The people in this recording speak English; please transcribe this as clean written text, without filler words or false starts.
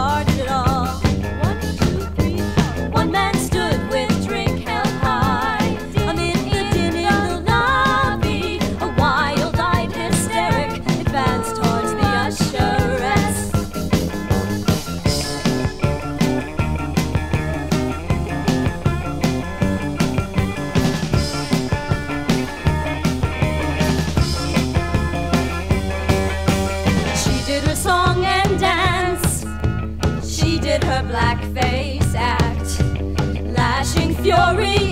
started it all. 1, 2, 3, 4. One man stood with drink held high amid the din in the lobby. A wild-eyed hysteric advanced towards the usheress. She did her song and dance. She did her blackface act, lashing fury